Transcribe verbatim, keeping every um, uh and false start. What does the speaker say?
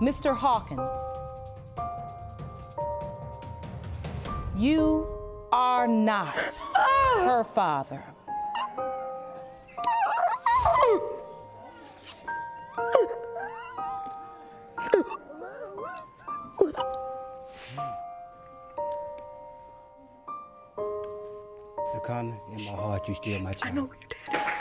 Mister Hawkins, you are not her father. Connor, in my heart, you still my child. I know you did.